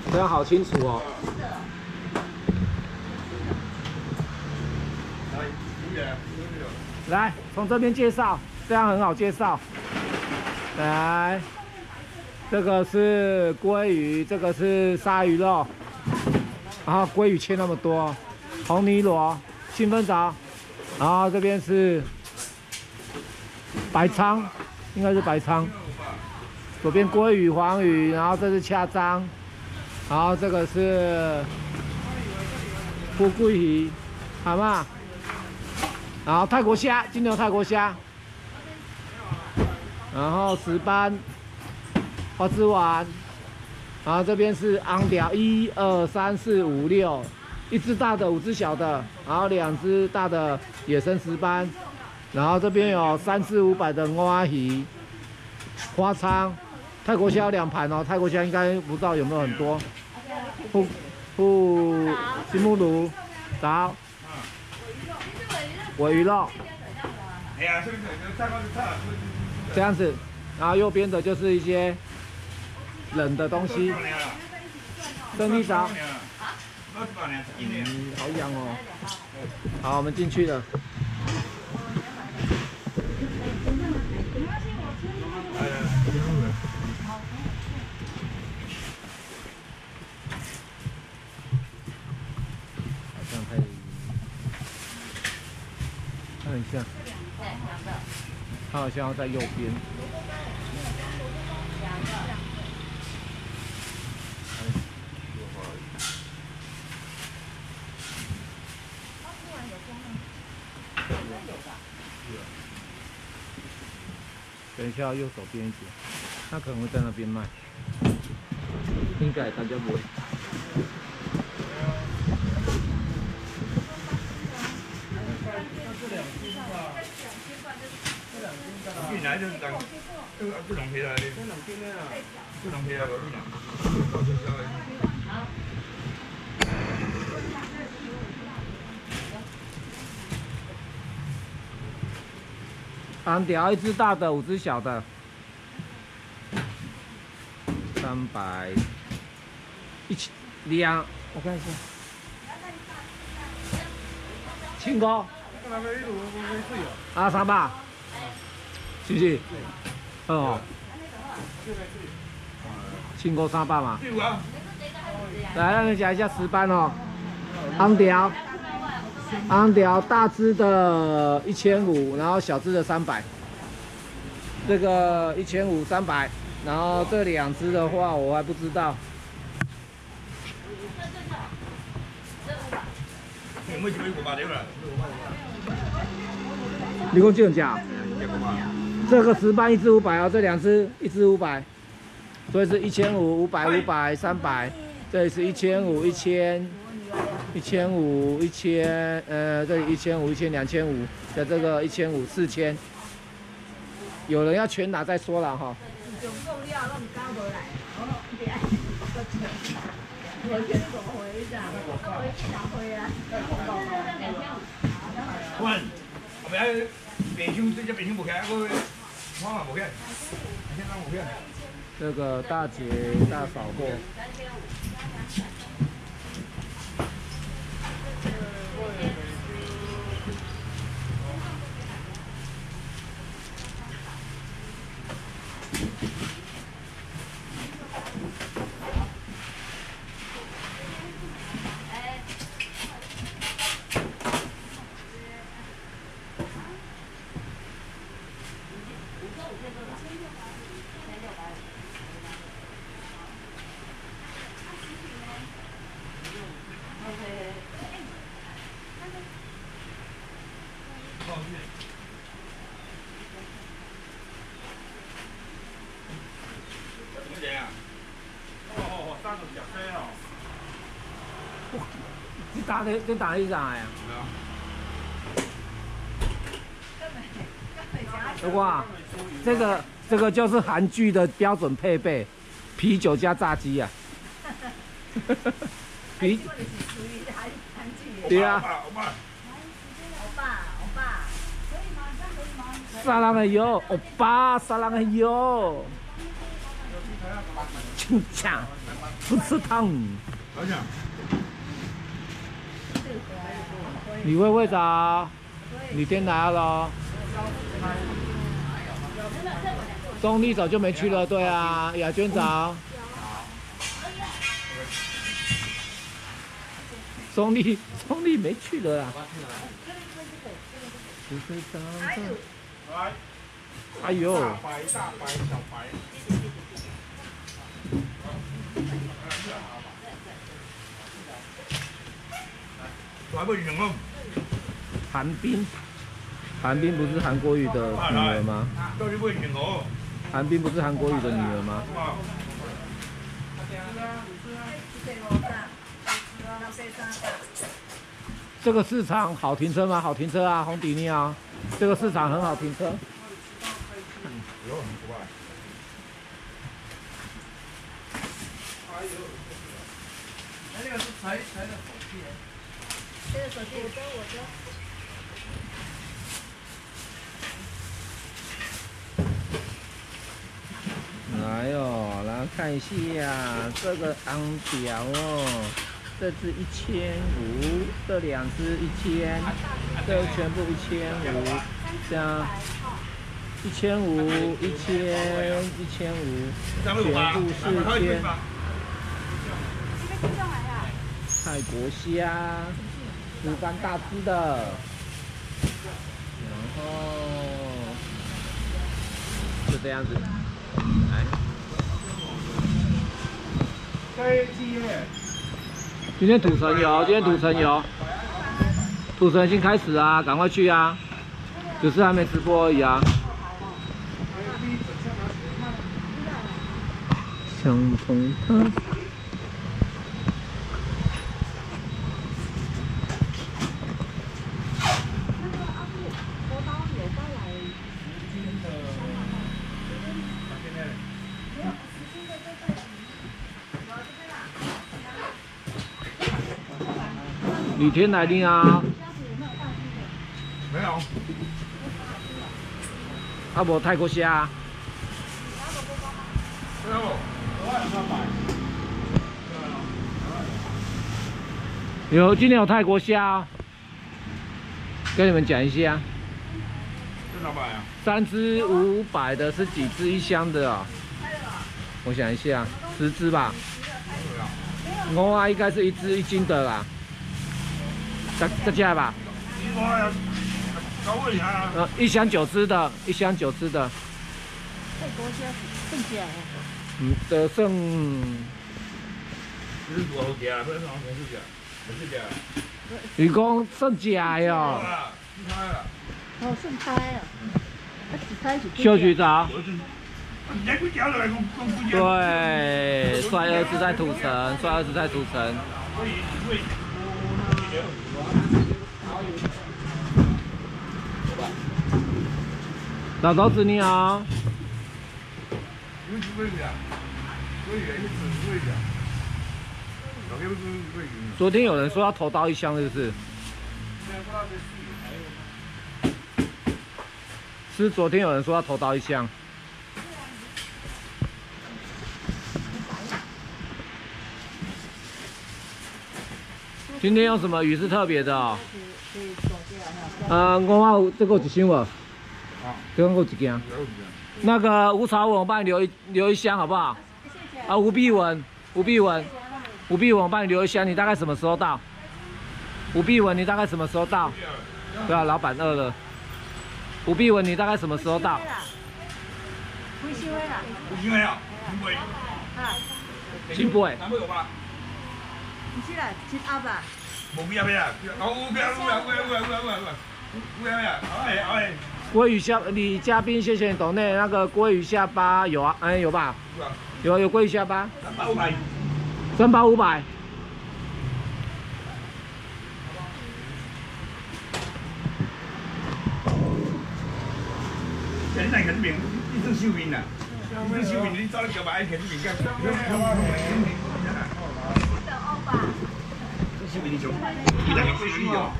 这样好清楚哦。来，从这边介绍，这样很好介绍。来，这个是鲑鱼，这个是鲨鱼肉，然后鲑鱼切那么多，红泥螺、清粉藻，然后这边是白鲳，应该是白鲳。左边鲑鱼、黄鱼，然后这是虾章，然后这个是富贵鱼，好吗？然后泰国虾，金牛泰国虾，然后石斑、花枝丸，然后这边是昂条，1、2、3、4、5、6，一只大的，5只小的，然后2只大的野生石斑，然后这边有3、4、500的蛙鱼、花鲳，泰国虾有2盘哦，泰国虾应该不知道有没有很多，金目鲈，早。尾鱼肉，这样子，然后右边的就是一些冷的东西，生地勺，好痒哦。好，我们进去了。好像太。看一下，它好像要在右边。等一下，右手边一点，它可能会在那边卖，应该大家不会。 原來都能起來，都能起來啊，都能起來嗰啲人。 昂条，1只大的，5只小的，300，2，我看一下，青哥，啊，300，是不是？哦，青哥300嘛。来，让你讲一下石斑哦，昂条大只的1500，然后小只的300。这个1500、300，然后这2只的话我还不知道。你讲这种价？这个石斑1只500哦，这2只1只500，所以是1500、500、500、300，这里是1500、1000。1500、1000，这里1500、1000、2500，在这个1500、4000，有人要全拿再说了哈。 喂，后面冰箱这冰箱不开，我嘛不开，现在不开。 这个大姐大扫货。你打一张呀？哇，这个就是韩剧的标准配备，啤酒加炸鸡呀。对啊。沙朗的油，欧巴，沙朗的油，真强。 不吃汤。 好像。 李慧会长，李天来了。中立早就没去了，对啊，雅娟早。中立没去了啊。哎呦！ 大白、小白。还不赢哦。 韩冰不是韩国瑜的女儿吗？韩冰不是韩国瑜的女儿吗？这个市场好停车吗？好停车啊，红迪尼啊，这个市场很好停车。 这个是柴的手机。这个手机我的。 来哦，来看一下这个昂表哦，这只1500，这两只1000，这全部1500，这样1500、1000、1500，全部4000。泰国虾，1般大只的，然后就这样子。来，今天土城有，土城已经开始啊，赶快去啊，只是还没直播而已啊。相同的。李天来临啊！ 没有。 啊，无泰国虾。 没有。 有，今天有泰国虾，跟你们讲一下。 多少百啊 ？3只500的，是几只1箱的啊？我想一下，10只吧。我啊，应该是1只1斤的啦。这价吧。1箱9只的，1箱9只的。 泰国虾剩假呀？ 的剩。 是多好假，不是好假，是假。 你讲剩假哟。 哦，剩胎啊。 秀局长。对，帅儿子在土城，老头子你好。昨天有人说要投到1箱，是不是？是昨天有人说要投到1箱。今天用什么鱼是特别的哦？我有这个有1箱无？这个我有1件。那个吴朝文，我帮你留一箱好不好？啊，吴碧文，我帮你留一箱，你大概什么时候到？吴碧文，你大概什么时候到？对啊，老板饿了。吴碧文，你大概什么时候到？ 几箱的啦？ 几箱啊？ 新北。 南部有吧？ 不是啦，七鸭吧。 无几啊？ 鲑鱼下，李嘉宾，谢谢你抖内那个鲑鱼下巴有啊，有吧？有鲑鱼下巴。3包500。 人来肯定，一直收面啦，一直收面，你走去叫买肯定干。收面你做，你两个贵水哦。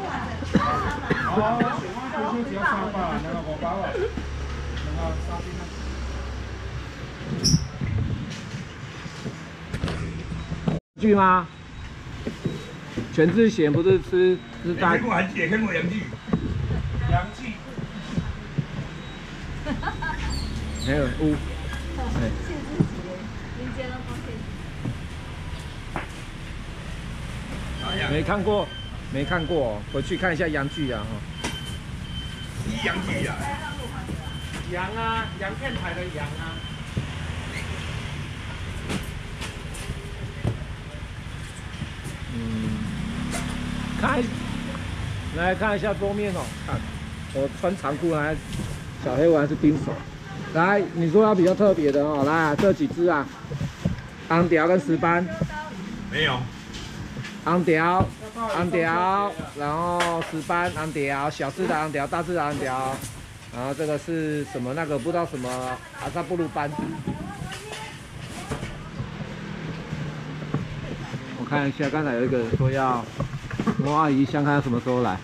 哦，小只要300，那个5包啊，那个沙丁啊。 剧吗？全智贤不是吃大看过韩剧，也看过洋剧。 洋气。 没有乌，哎，没看过，没看过、哦，回去看一下洋剧啊哈。 洋剧啊。 洋啊，洋片台的洋啊。 来看一下桌面哦，看我穿长裤还小黑丸是冰手。来，你说要比较特别的哦，来这几只啊，昂条跟石斑。 没有。 昂条，然后石斑昂条，小只的昂条，大只的昂条，然后这个是什么？那个不知道什么阿萨布鲁斑。我看一下，刚才有一个人说要摸阿姨香，看什么时候来。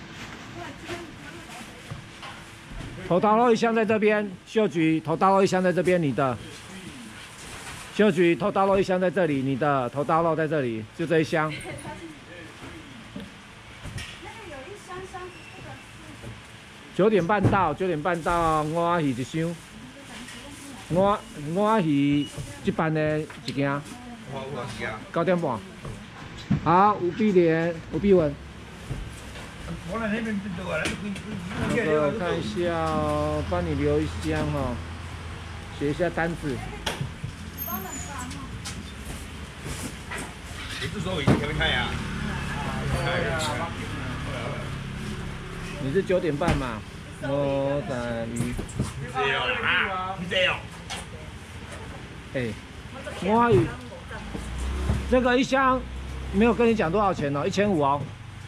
头刀肉一箱在这边，秀菊头刀肉一箱在这边，你的。秀菊头刀肉一箱在这里，你的头刀肉在这里，就这一箱。9点半到，9点半到，乌仔鱼一箱。乌仔鱼这班的一件。9点半。好，吴碧莲、吴碧文。我看一下哦，帮你留一箱哦，写一下单子。 你是说已经前面看呀？ 你是9点半嘛？我等于。 你这样。 哎，乌鱼，这个一箱没有跟你讲多少钱哦，1500哦。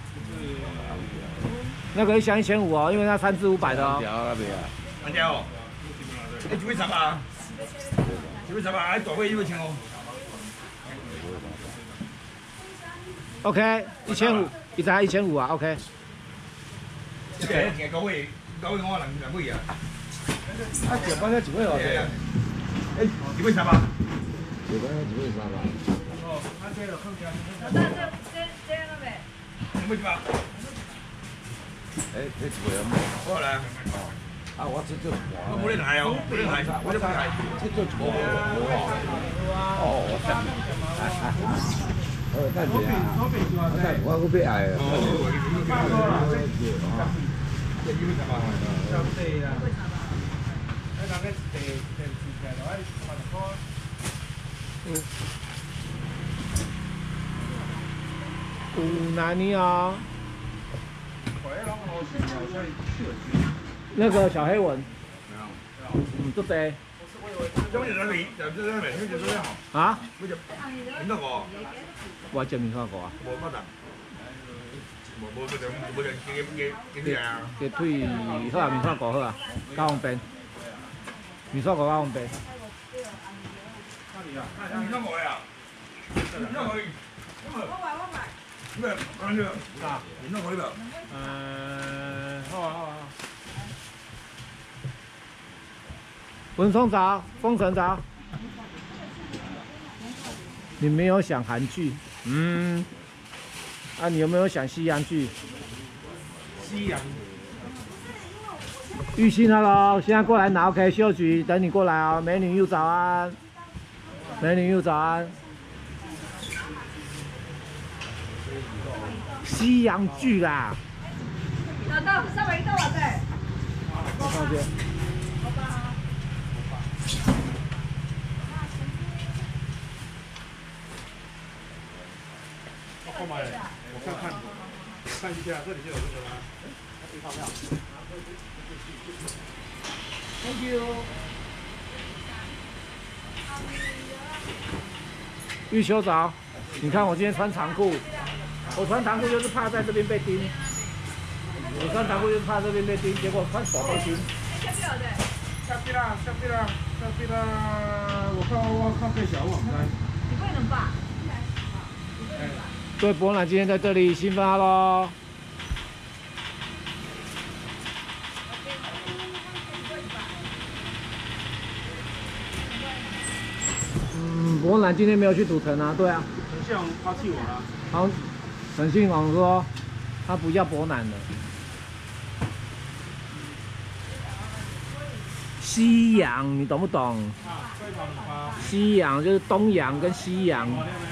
那个一箱1500哦，因为它3只500的哦。 安条哦，你几位十啊？几位10啊？大尾几位钱哦 ？OK， 1500，一只1500啊 ，OK。 这个高位我人尾啊。 啊，这班才一位哦。 哎，几位10啊？ 这班才1位3吧。 哦，啊，这就放这了没？ 你们几把？ 哎，这几位啊？ 我来。 啊，我这就我不能来哦，不能来，我就不来。 这就我哦，我看。看谁啊？我被矮了。 哪里啊？那个小黑蚊。这对。啊？我真没看过啊。鸡腿好啊，面线糊好啊，加方便。面线糊加方便。 面线糊呀？面线可以。我买。咩？安住。啊？面线可以吧？ 好啊。 文松早，封神早。你没有想韩剧，啊，你有没有想西洋剧？ 西洋。 玉鑫 ，hello， 现在过来拿 OK， 秀菊等你过来哦，美女又早安，美女又早安。西洋剧啦。 到稍微到了再。 我看见。 我买，我看一下，这里就有这个啦。发票。Thank you。 玉秋早，你看我今天穿长裤，我穿长裤就是怕在这边被叮，我穿长裤就是怕这边被叮，结果穿手都叮。 下边啦，我看最小我唔知。 你不能吧？ 各位博览今天在这里兴奋喽！博览今天没有去赌城啊？对啊。 信宏抛弃我了。 好，陈信宏说他不要伯南了。西洋，你懂不懂？西洋就是东洋跟西洋，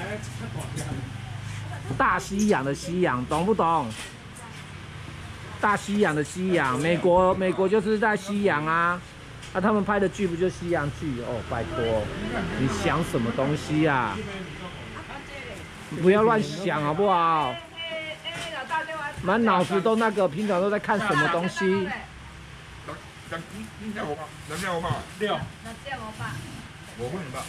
大西洋的西洋，懂不懂？大西洋的西洋，美国就是在西洋啊，那他们拍的剧不就西洋剧？哦，拜托，你想什么东西啊？你不要乱想好不好？满脑子都那个，平常都在看什么东西？ 两只我爸， 六。 5分200。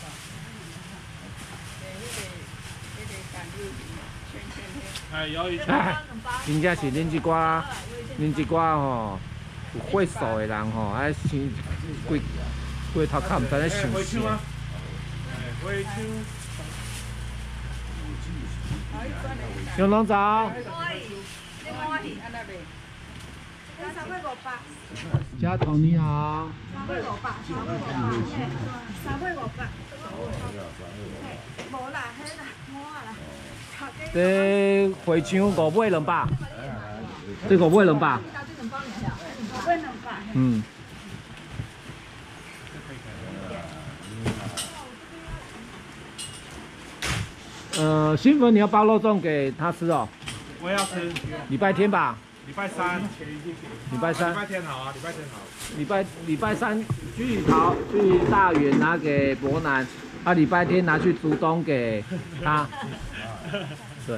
哎，鱿鱼。 哎，真正是恁这寡吼有会数的人吼，哎，生规头壳唔知咧想啥。小龙早。家彤你好。这回肠5尾200，这5尾200。嗯。新粉你要包肉粽给他吃哦。 我要吃。 礼拜天吧。 礼拜三。 礼拜三。 礼拜天好啊，礼拜天好。 礼拜三去大园拿给伯南，啊，礼拜天拿去竹东给他。对。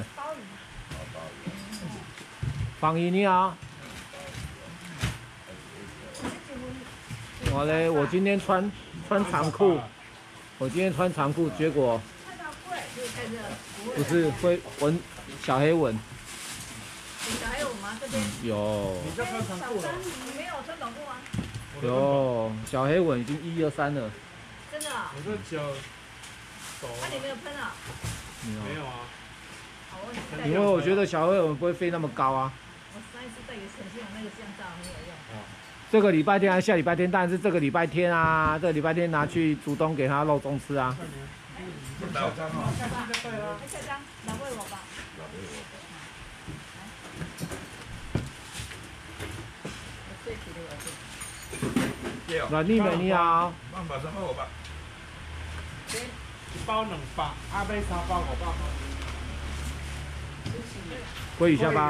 方姨你好。我今天穿长裤，结果不是会纹小黑纹。 小黑纹吗？这边有。 你在穿长裤了？ 你没有穿短裤吗？ 有，小黑纹已经1、2、3了。 真的啊？ 我这脚抖。 那你没有喷啊？ 没有啊。 因为我觉得小黑纹不会飞那么高啊。 我上一次带给陈信宏那个降噪没有用。 这个礼拜天还是下礼拜天？当然是这个礼拜天啊！这个礼拜天拿去竹东给他肉粽吃啊。 下张，拿回我吧。 阮丽美你好。 100 300 500。 一包200，阿买3包500。 鲑鱼下巴。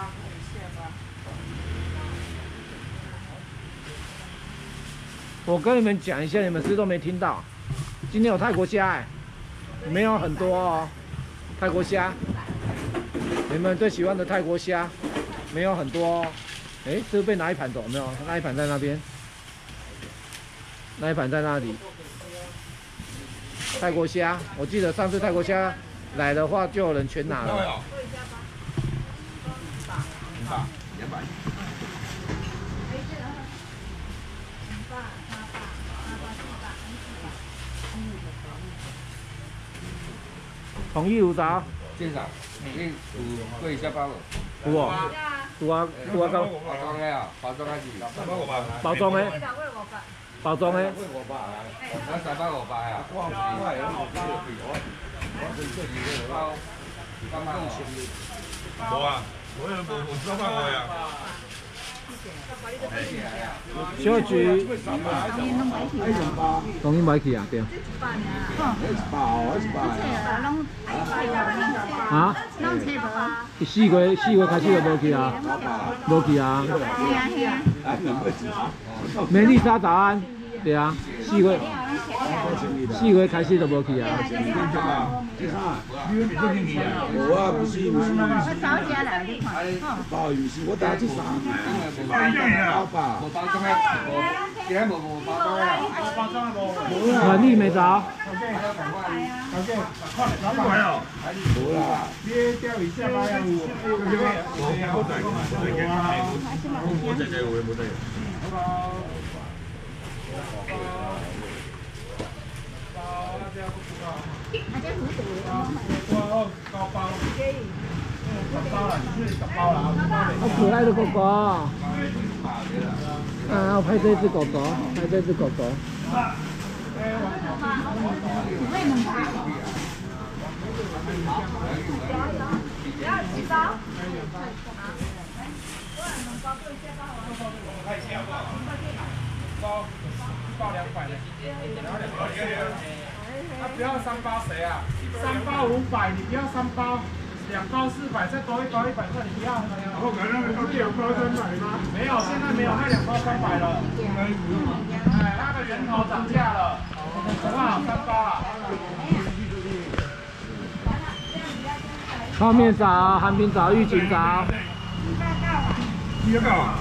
我跟你们讲一下，你们是不是都没听到？今天有泰国虾哎，没有很多哦。泰国虾，你们最喜欢的泰国虾，没有很多哦。哎，这个被拿一盘走没有？那一盘在那边，那一盘在那里。泰国虾，我记得上次泰国虾来的话，就有人全拿了。同意有啥？ 正常，你有贵下包无？ 有哦，有啊，有啊， 包装的啊，包装还是包装的，包装的。 我3包500啊。 无啊，我3包5啊。 小菊，当然买去啊，对。啊？4月开始就无去啊，无去啊。美丽莎早安，对啊，4月开始就无去啊。 无啊，不是。我早家来你看，包唔是我打去3包吧。 无包装的，其他无包装的。包装的无。 阮丽美早。 300哦。 无啦。 你钓鱼下巴要有。 我在这，我也不在。 好可爱的狗狗。啊，我拍这只狗狗，拍这只狗狗。 不要几包？ 包200的，那不要3包谁啊？3包500，你不要3包，2包400，再多1包100块，你不要。 我刚刚要2包300吗？ 没有，现在没有卖2包300了。哎，那个源头涨价了，好不好？3包啊。 泡面澡、寒冰澡、浴巾澡。 你要搞？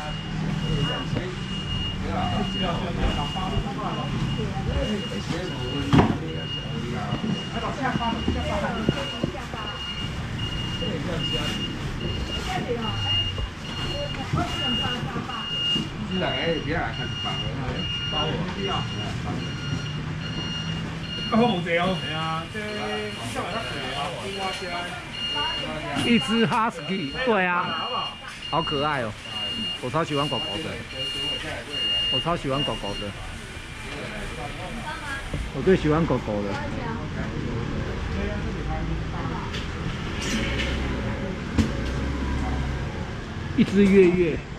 这两个别来看房包我要。 好无济哦。 对啊，这上来较贵啊，青蛙虾。 一只 husky， 对啊，好可爱哦，我超喜欢狗狗的，我超喜欢狗狗的，我最喜欢狗狗的。一只月月。